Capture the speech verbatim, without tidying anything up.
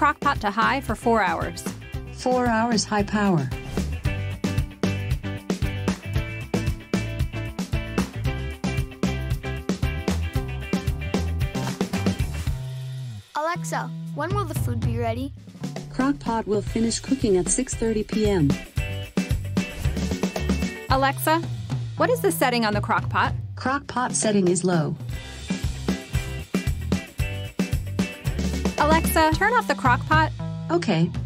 crock pot to high for four hours. Four hours high power. Alexa, when will the food be ready? Crock pot will finish cooking at six thirty p m Alexa, what is the setting on the crock pot? Crock pot setting is low. Alexa, turn off the crock pot. Okay.